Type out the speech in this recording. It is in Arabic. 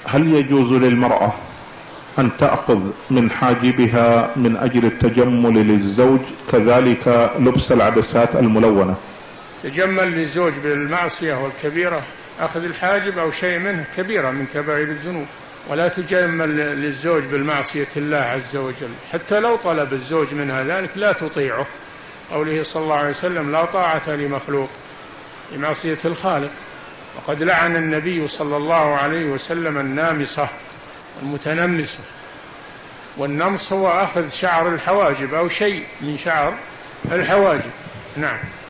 هل يجوز للمرأة أن تأخذ من حاجبها من أجل التجمل للزوج، كذلك لبس العدسات الملونة؟ تجمل للزوج بالمعصية والكبيرة، أخذ الحاجب أو شيء منه كبيرة من كبائر الذنوب، ولا تجمل للزوج بالمعصية الله عز وجل. حتى لو طلب الزوج منها ذلك لا تطيعه، قوله صلى الله عليه وسلم: لا طاعة لمخلوق لمعصية الخالق. وقد لعن النبي صلى الله عليه وسلم النامصة المتنمسة، والنمص هو أخذ شعر الحواجب أو شيء من شعر الحواجب. نعم.